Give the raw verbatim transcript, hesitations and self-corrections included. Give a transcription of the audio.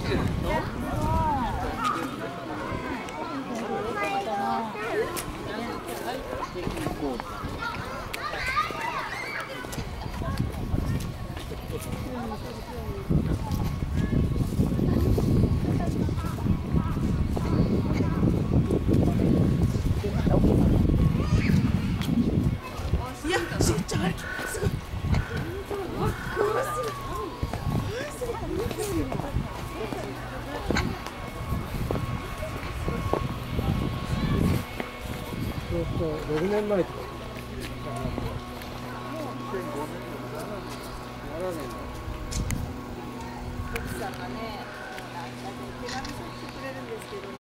いや、しんちゃんあれすごい。 ろくねんまえとか。 奥さんがね、もうなんかね、手紙させてくれるんですけど。